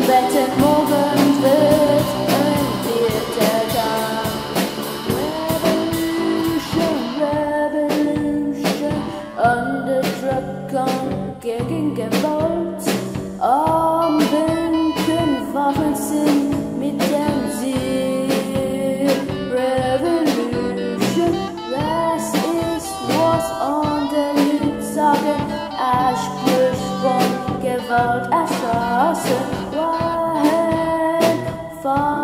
Wetter morgen wird ein vierter Tag. Revolution, under truck gegen Gewalt. Am Winken Waffen sind mit dem Ziel. Revolution, das ist was an der Lied sagen. Ausbrüch von Gewalt erschossen. Wohin fahren?